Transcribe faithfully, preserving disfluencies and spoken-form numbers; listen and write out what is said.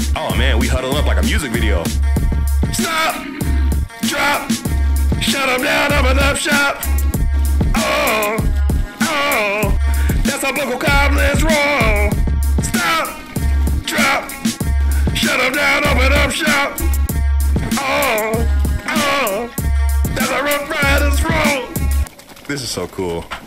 Oh man, we huddle up like a music video. Stop, drop, shut them down, open up shop. Oh, oh, that's a local cop, let's roll. Stop, drop, shut them down, open up shop. Oh, oh, that's a Rough Riders roll. This is so cool.